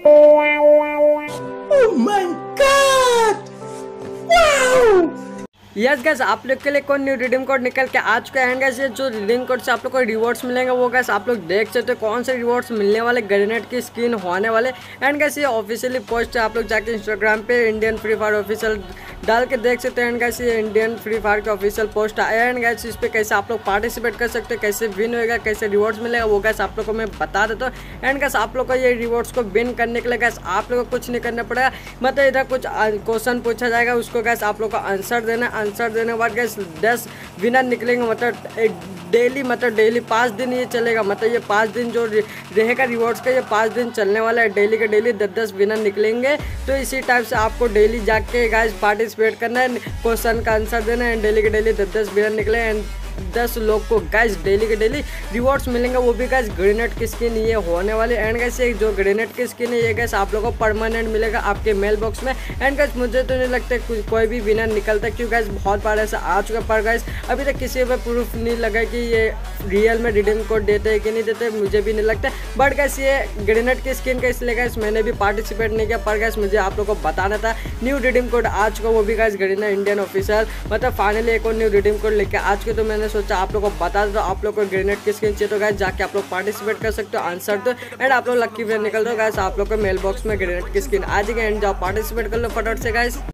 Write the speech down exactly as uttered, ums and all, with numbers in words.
Oh my God! Wow! Yes guys, आप लोग के लिए कोई न्यू रिडीम कोड निकल के आ चुका है। गैस ये जो रिडीम कोड से आप लोग को रिवॉर्ड्स मिलेंगे वो गैस आप लोग देख सकते हो कौन से रिवॉर्ड्स मिलने वाले, ग्रेनेड की स्किन होने वाले। एंड गैस ये ऑफिशियली पोस्ट है, आप लोग जाके इंस्टाग्राम पे इंडियन फ्री फायर ऑफिशियल डाल के देख सकते हैं। एंड गैस ये इंडियन फ्री फायर के ऑफिशियल पोस्ट आया। एंड गैस इस पर कैसे आप लोग पार्टिसिपेट कर सकते हो, कैसे विन होएगा, कैसे रिवॉर्ड्स मिलेगा वो गैस आप लोग को मैं बता देता हूँ। एंड गैस आप लोग को ये रिवॉर्ड्स को विन करने के लिए गैस आप लोग को कुछ नहीं करना पड़ेगा। मतलब इधर कुछ क्वेश्चन पूछा जाएगा, उसको गैस आप लोग को आंसर देना। आंसर देने के बाद दस विनर निकलेंगे। मतलब डेली मतलब डेली पाँच दिन ये चलेगा। मतलब ये पाँच दिन जो रहेगा रिवॉर्ड्स का, ये पाँच दिन चलने वाला है। डेली के डेली दस दस विनर निकलेंगे। तो इसी टाइप से आपको डेली जाके गाइस पार्टिसिपेट करना है, क्वेश्चन का आंसर देना है। डेली के डेली दस दस विनर निकले एंड दस लोग को गाइस डेली के डेली रिवॉर्ड्स मिलेंगे, वो भी गाइस ग्रेनेड की स्किन ये होने वाली। एंड गाइस ये जो ग्रेनेड की स्किन है ये गाइस आप लोगों को परमानेंट मिलेगा आपके मेल बॉक्स में। एंड गाइस मुझे तो नहीं लगता कोई भी विनर निकलता, क्योंकि गाइस बहुत बार ऐसा आ चुका, पर गाइस अभी तक किसी पे प्रूफ नहीं लगा कि ये रियल में रिडीम कोड देते हैं कि नहीं देते, मुझे भी नहीं लगता। बट गाइस ये ग्रेनेड की स्किन का इसलिए गाइस मैंने भी पार्टिसिपेट नहीं किया, पर गाइस मुझे आप लोग को बताना था न्यू रिडीम कोड आ चुका, वो भी गाइस ग्रेनेड इंडियन ऑफिशियल। मतलब फाइनली एक और न्यू रिडीम कोड लेके आ चुके, तो मैंने सोचा आप लोग को बता दो। आप लोग को ग्रेनेड की स्किन चाहिए तो गाइस जाके आप लोग पार्टिसिपेट कर सकते हो, आंसर दो एंड आप लोग लक्की विनर निकल दो। गाइस आप लोग को मेल बॉक्स में ग्रेनेड की स्किन आ जाएगी एंड जाओ पार्टिसिपेट कर लो फटाफट से गाइस।